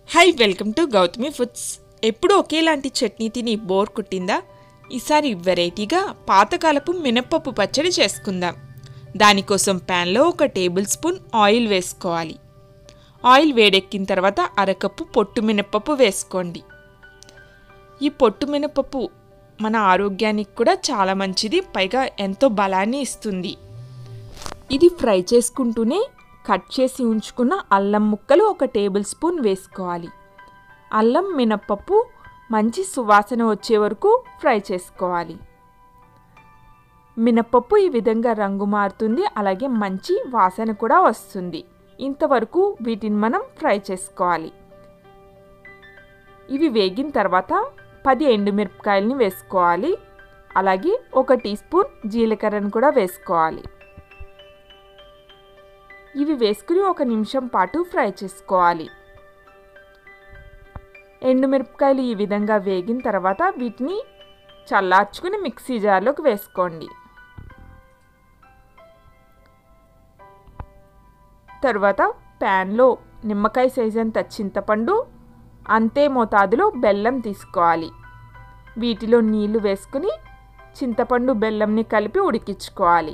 Hi welcome to Gautami foods. ఎప్పుడు ఒకేలాంటి చట్నీ తిని బోర్ కుట్టిందా? ఈసారి వెరైటీగా పాతకాలపు మినప్పప్పు పచ్చడి చేసుకుందాం. దానికోసం ప్యాన్లో 1 టేబుల్ స్పూన్ ఆయిల్ వేసుకోవాలి. ఆయిల్ వేడెక్కిన తర్వాత అరకప్పు పొట్టు మినప్పప్పు వేసుకోండి. ఈ పొట్టు మినప్పప్పు మన ఆరోగ్యానికి కూడా చాలా మంచిది, పైగా ఎంతో బలాన్ని ఇస్తుంది. ఇది ఫ్రై చేసుకుంటూనే కట్ చేసి ఉంచుకున్న అల్లం ముక్కలు 1 టేబుల్ స్పూన్ వేసుకోవాలి. అల్లం మినప్పప్పు మంచి సువాసన వచ్చే వరకు ఫ్రై చేసుకోవాలి. మినప్పప్పు ఈ విధంగా రంగు మారుతుంది, అలాగే మంచి వాసన కూడా వస్తుంది. ఇంతవరకు వీటిని మనం ఫ్రై చేసుకోవాలి. ఇవి వేగిన తర్వాత 10 ఎండుమిరపకాయలని వేసుకోవాలి. అలాగే 1 టీ స్పూన్ జీలకర్రను కూడా వేసుకోవాలి. ఇవి వేసుకుని 1 నిమిషం పాటు ఫ్రై చేసుకోవాలి. ఎండుమిరపకాయలు ఈ విధంగా వేగిన తర్వాత వీటిని చల్లార్చుకుని మిక్సీ జార్లోకి వేసుకోండి. తర్వాత ప్యాన్లో నిమ్మకాయ సైజ్ అంత చింతపండు, అంతే మోతాదులో బెల్లం తీసుకోవాలి. వీటిలో నీళ్లు వేసుకుని చింతపండు బెల్లంని కలిపి ఉడికించుకోవాలి.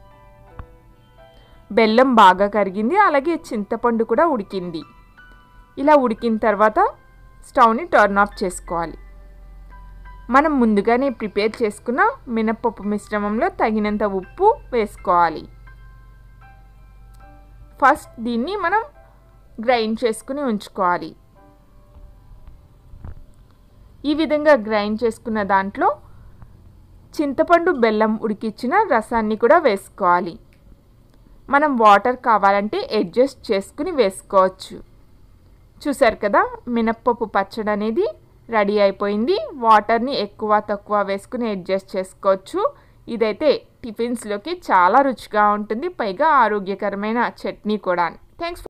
బెల్లం బాగా కరిగింది, అలాగే చింతపండు కూడా ఉడికింది. ఇలా ఉడికిన తర్వాత స్టవ్ని టర్న్ ఆఫ్ చేసుకోవాలి. మనం ముందుగానే ప్రిపేర్ చేసుకున్న మినప్పప్పు మిశ్రమంలో తగినంత ఉప్పు వేసుకోవాలి. ఫస్ట్ దీన్ని మనం గ్రైండ్ చేసుకుని ఉంచుకోవాలి. ఈ విధంగా గ్రైండ్ చేసుకున్న దాంట్లో చింతపండు బెల్లం ఉడికించిన రసాన్ని కూడా వేసుకోవాలి. మనం వాటర్ కావాలంటే అడ్జస్ట్ చేసుకుని వేసుకోవచ్చు. చూసారు కదా, మినప్పప్పు పచ్చడి అనేది రెడీ అయిపోయింది. వాటర్ని ఎక్కువ తక్కువ వేసుకుని అడ్జస్ట్ చేసుకోవచ్చు. ఇదైతే టిఫిన్స్లోకి చాలా రుచిగా ఉంటుంది, పైగా ఆరోగ్యకరమైన చట్నీ కూడా. థ్యాంక్స్.